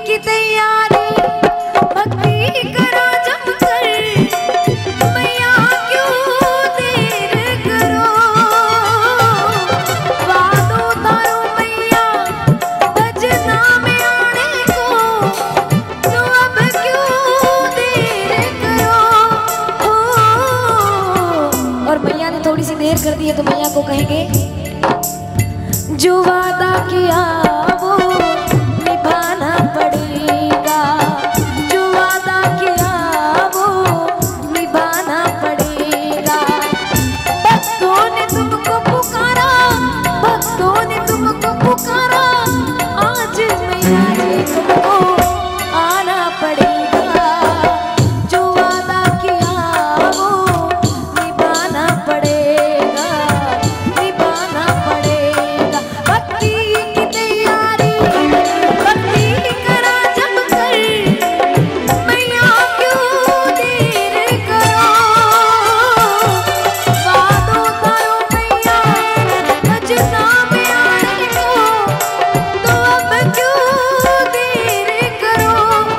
की तैयारी भक्ति करो जमकर, मैया क्यों देर करो। वादो तारो मैया भजना में आने को, तो अब क्यों देर करो। और मैया ने थोड़ी सी देर कर दी है तो मैया को कहेंगे, जो वादा किया वो निभाना पड़ेगा, जो वादा किया वो निभाना पड़ेगा। भक्तों ने तुमको पुकारा, भक्तों ने तुमको पुकारा, आज मैया जी तुमको आना पड़ेगा। जो वादा किया वो निभाना पड़ेगा, निभाना पड़ेगा। भक्ति की तैयारी भक्ति करा जमकर, मैया क्यों देर करो। वादो तारो मैया भजना में आने को, तो अब क्यों देर करो।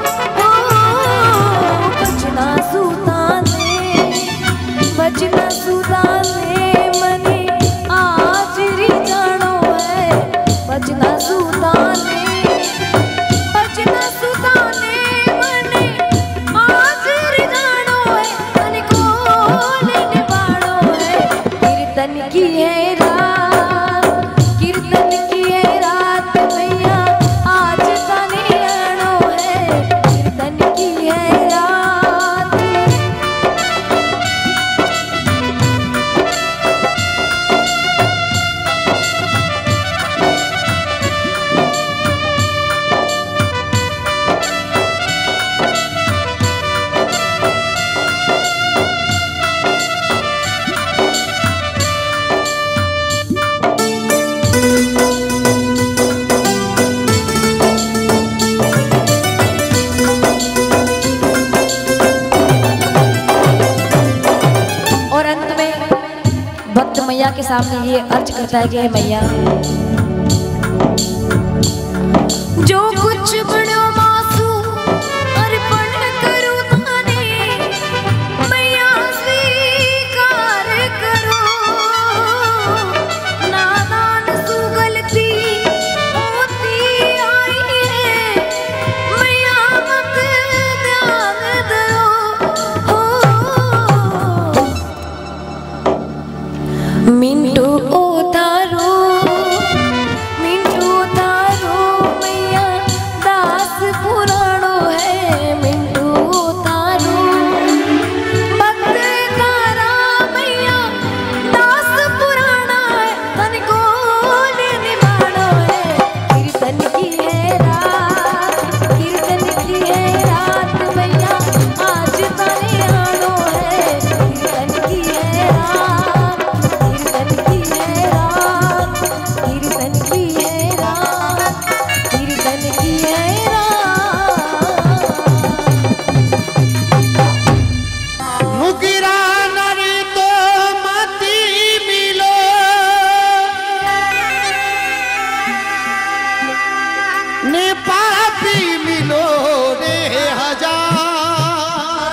भजना सुताने, भजना सुताने मने हाजिरी जानो है। भजना सुताने, भजना सुताने मने हाजिरी जानो है। मन को लेने बाड़ो है, कीर्तन की है रात, कीर्तन की है रात मैया आज ताने आनो है, कीर्तन की है रात। और अंत में भक्त मैया के सामने ये अर्ज करता है कि हे मैया, जो कुछ बड़ो मासू अर्पण करूं थाने, मैया स्वीकार करो। नादान सु गलती होती आई है, मैया मत ध्यान दो। मिंटू उतारो, मिंटू उतारो मैया दास पुराणो है। मिंटू उतारो भक्त तारा मैया दास पुराना है। तन को लेने बाड़ो है, कीर्तन की है रात, कीर्तन की है रात मैया आज ताने आनो है, कीर्तन की है रात, कीर्तन की है रात, कीर्तन की है रात, कीर्तन की है रात। नुकिरा नरी तो मती मिलो, ने पापी मिलो रे हजार।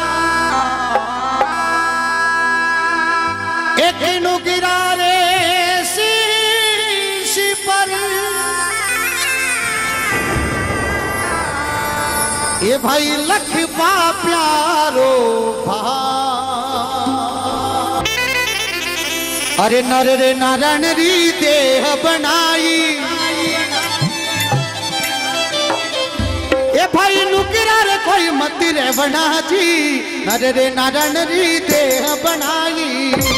एक नुकिरा रे शीश पर, ये भाई लख पा प्यारो भा। अरे नर रे नारायण री देह बनाई, ए भाई नुकिरा रे कोई मत रे बना जी। नर रे नारायण री देह बनाई,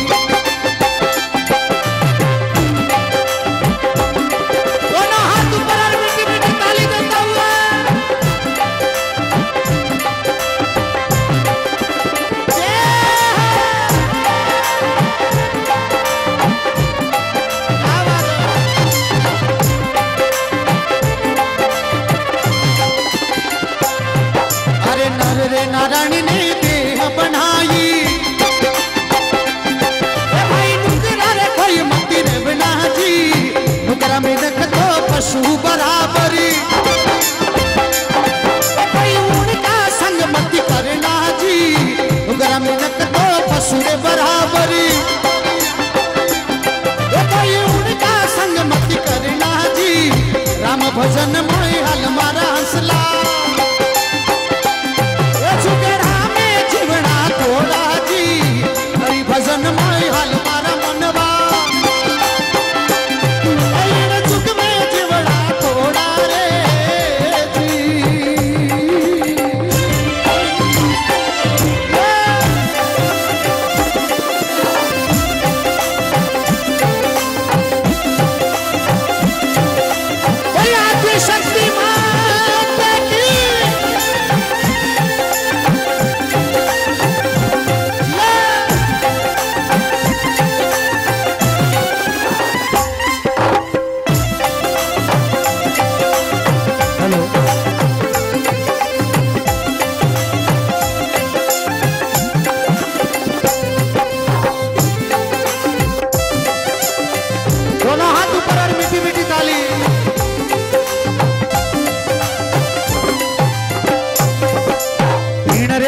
दोनों हाथ ऊपर और मीठी मीठी ताली देता हुआ। अरे नर रे नारायण ने देह बनाई, ए भाई नुकरा रे कोई मती रे बना जी। नुकरा में देख तो पशु बराबरी,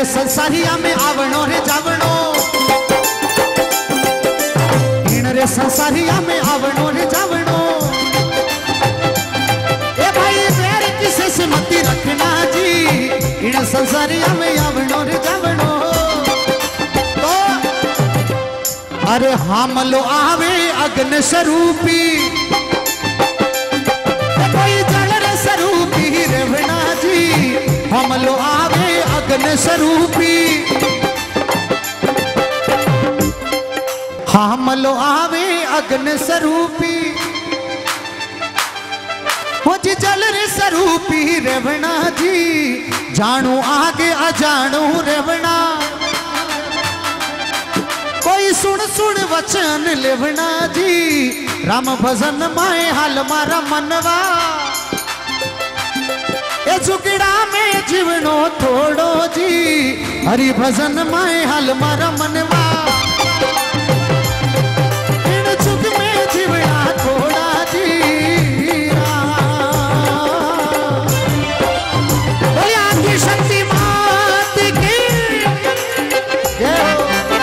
संसारिया में आवणो रे जावणो, इन रे संसारिया में आवणो रे जावणो। ए भाई वैर किसे से मती रखना जी, इन संसारिया में आवणो रे जावणो। तो अरे हमलो आवे अग्नि स्वरूपी, कोई जल रे स्वरूपी रेवणा जी, हमलो आवे अग्नि स्वरूपी, हमलो आवे अग्नि स्वरूपी, हो जी जल रे स्वरूपी रेवणा जी, जानू आगे अजानू रेवणा। कोई सुन सुन वचन लेवना जी, राम भजन माए हाल मारा मनवा। ए झुकड़ा में जीवनो थोड़ो जी, हरि भजन माए हाल मारा मनवा। इन झुक में जीवना थोड़ा जी, बोले आपकी शक्ति मात की जय हो।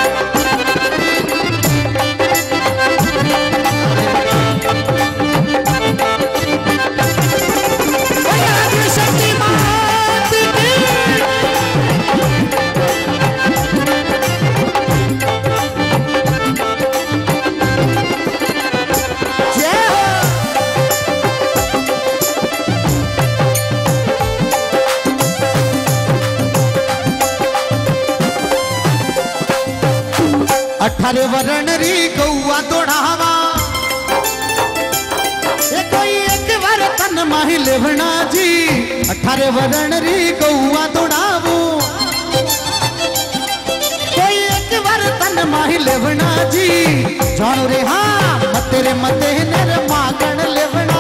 अठारे वरण री गौआ दौड़ावा, ये कोई एक बार तन माही लेवना जी, अठारे वरण री गौआ दौड़ावो, कोई एक बार तन माही लेवना जी, जानो रे हाँ मतेरे मते नर मागण लेवना।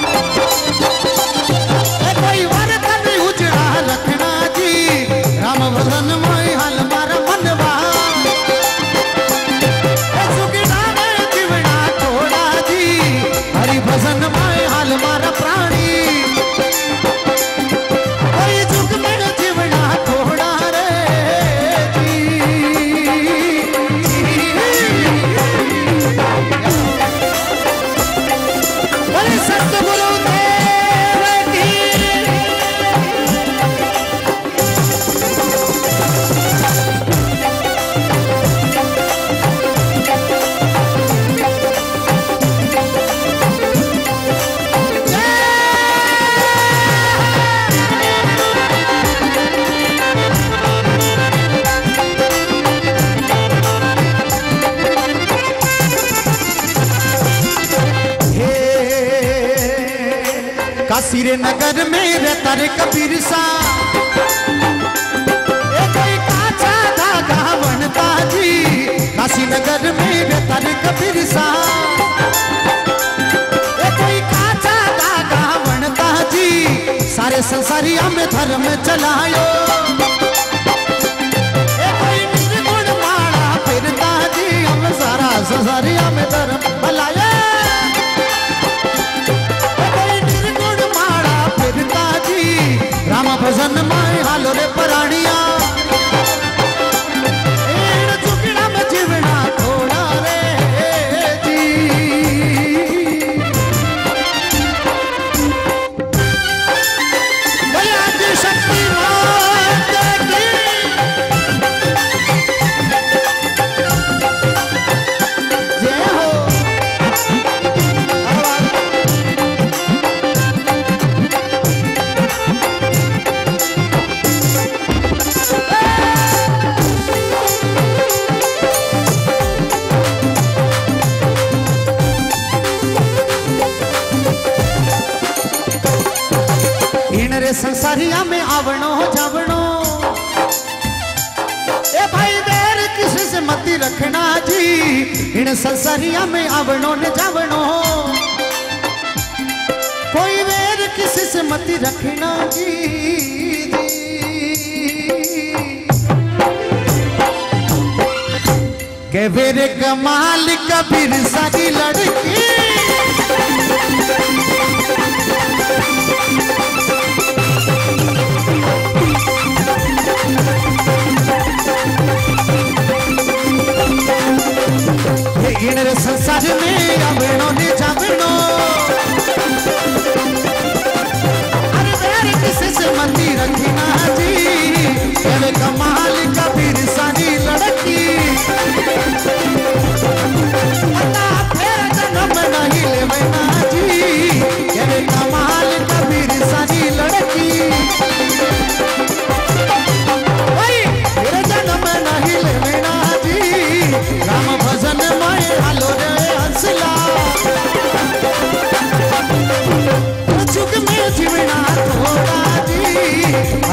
कोई बार तन उजड़ा रखना जी, राम भजन माई हाल मारा मनवा। भजन माए हाल मारा प्राणी, कोई झुक में जीवना थोड़ा रे जी। बोले सतगुरु देव की काशीरे नगर में रहता रे कबीर सा, कोई काचा धागा बनता जी, काशी नगर में रहता रे कबीर सा, कोई काचा धागा बनता जी, सारे संसारिया में धर्म चलायो। कोई निर्गुण माला फिरता जी, हम सारा संसारिया में धर्म भलाया। राम भजन माए हालो रे पराणिया, झुकड़ा में जीवना थोड़ा रे जी। भैया की शक्ति मात की जय हो। संसारिया में आवणो जावणो, ए भाई वैर किसी से मती रखना जी, इन संसारिया में आवणो ने जावणो। कोई वैर किसी से मती रखना जी, के वेरे कमाल कबीर सा की लड़की,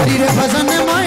हरी रे भजन मन